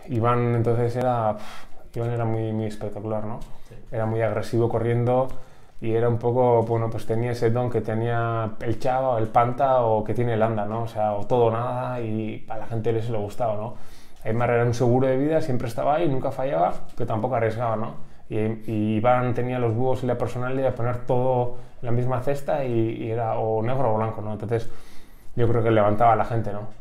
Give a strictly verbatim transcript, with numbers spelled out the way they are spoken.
Iván entonces era, Iván era muy, muy espectacular, ¿no? Sí. Era muy agresivo corriendo y era un poco, bueno, pues tenía ese don que tenía el Chava o el Panta o que tiene el Anda, ¿no? O sea, o todo o nada y a la gente les le gustaba, ¿no? Aymar era un seguro de vida, siempre estaba ahí, nunca fallaba, pero tampoco arriesgaba, ¿no? Y, y Iván tenía los huevos y la personalidad de poner todo en la misma cesta y, y era o negro o blanco, ¿no? Entonces yo creo que levantaba a la gente, ¿no?